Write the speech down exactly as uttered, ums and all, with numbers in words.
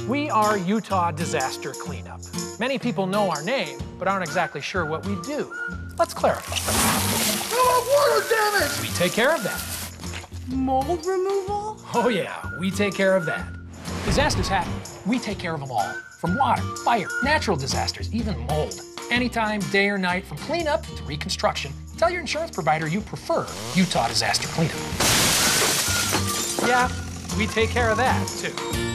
We are Utah Disaster Cleanup. Many people know our name, but aren't exactly sure what we do. Let's clarify. Oh, water damage! We take care of that. Mold removal? Oh yeah, we take care of that. Disasters happen. We take care of them all. From water, fire, natural disasters, even mold. Anytime, day or night, from cleanup to reconstruction, tell your insurance provider you prefer Utah Disaster Cleanup. Yeah, we take care of that, too.